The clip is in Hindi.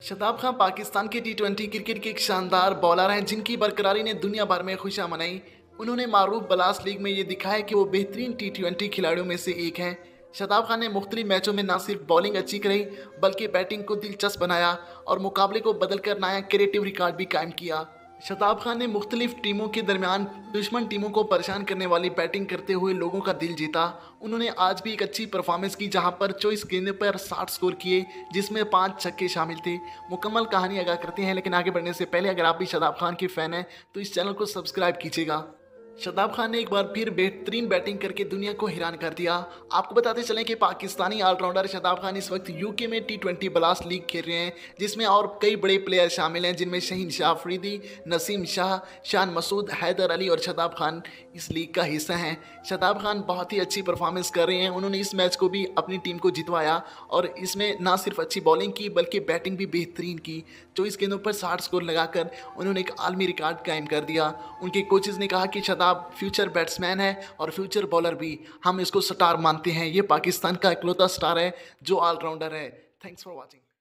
शताब खान पाकिस्तान के टी20 क्रिकेट के एक शानदार बॉलर हैं जिनकी बरकरारी ने दुनिया भर में खुशियां मनाई। उन्होंने मारूफ ब्लास्ट लीग में ये दिखाया कि वो बेहतरीन टी20 खिलाड़ियों में से एक हैं। शताब खान ने मुख्तलिफ मैचों में न सिर्फ बॉलिंग अच्छी कराई बल्कि बैटिंग को दिलचस्प बनाया और मुकाबले को बदलकर नया क्रिएटिव रिकॉर्ड भी कायम किया। शताब खान ने मुख्तलिफ टीमों के दरमियान दुश्मन टीमों को परेशान करने वाली बैटिंग करते हुए लोगों का दिल जीता। उन्होंने आज भी एक अच्छी परफॉर्मेंस की जहां पर 24 गेंदों पर 60 स्कोर किए जिसमें 5 छक्के शामिल थे। मुकम्मल कहानी आगाह करते हैं, लेकिन आगे बढ़ने से पहले अगर आप भी शताब खान के फ़ैन हैं तो इस चैनल को सब्सक्राइब कीजिएगा। शताब खान ने एक बार फिर बेहतरीन बैटिंग करके दुनिया को हैरान कर दिया। आपको बताते चलें कि पाकिस्तानी ऑलराउंडर शताब खान इस वक्त यूके में टी20 ब्लास्ट लीग खेल रहे हैं जिसमें और कई बड़े प्लेयर शामिल हैं जिनमें शहीन शाह अफरीदी, नसीम शाह, शान मसूद, हैदर अली और शताब खान इस लीग का हिस्सा हैं। शताब खान बहुत ही अच्छी परफॉर्मेंस कर रहे हैं। उन्होंने इस मैच को भी अपनी टीम को जितवाया और इसमें ना सिर्फ अच्छी बॉलिंग की बल्कि बैटिंग भी बेहतरीन की। 24 गेंदों पर 60 स्कोर लगाकर उन्होंने एक आलमी रिकॉर्ड कायम कर दिया। उनके कोचेज़ ने कहा कि शताब फ्यूचर बैट्समैन है और फ्यूचर बॉलर भी, हम इसको स्टार मानते हैं। ये पाकिस्तान का इकलौता स्टार है जो ऑलराउंडर है। Thanks for watching.